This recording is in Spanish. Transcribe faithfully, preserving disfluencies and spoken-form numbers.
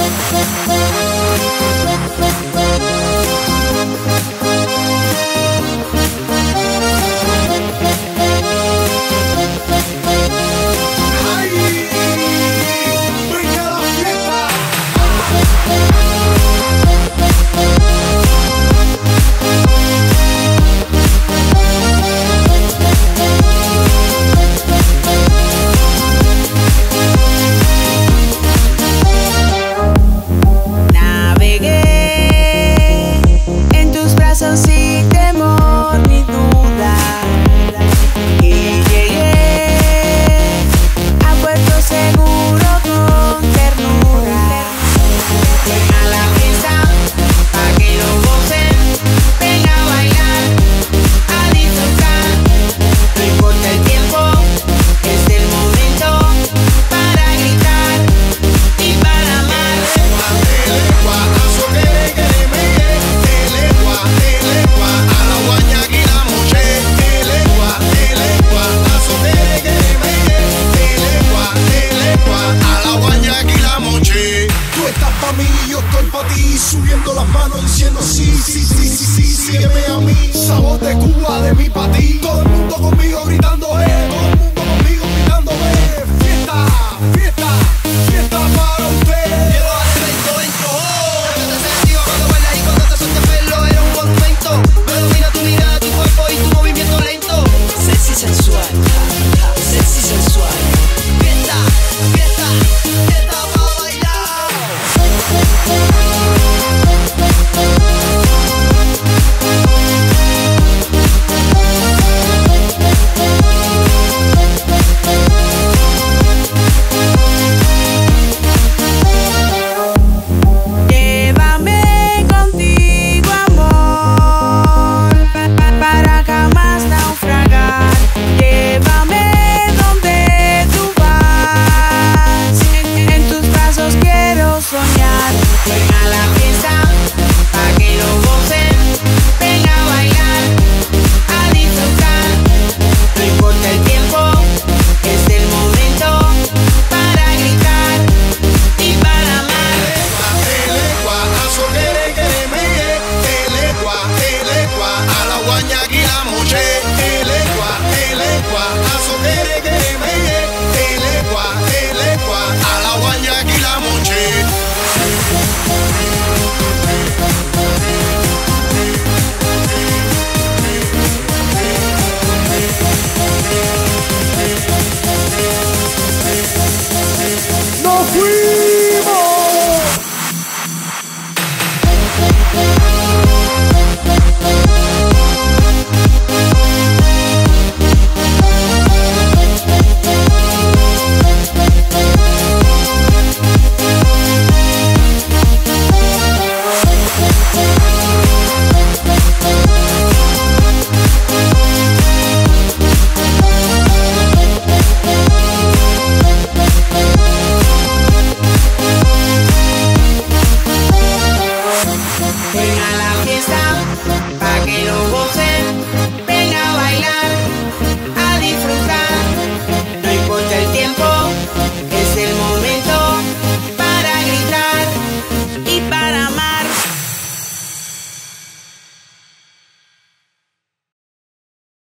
Sin temor ni duda, y llegué a puerto seguro con ternura. Ven a la fiesta, pa' que lo gocen, ven a bailar, a disfrutar. No importa el tiempo, es el momento para gritar y para amar. Tú estás pa' mí y yo estoy pa' ti, subiendo las manos diciendo sí, sí, sí, sí, sí, sígueme a mí. Sabor de Cuba, de mí pa' ti, todo el mundo conmigo gritando eh, todo el mundo.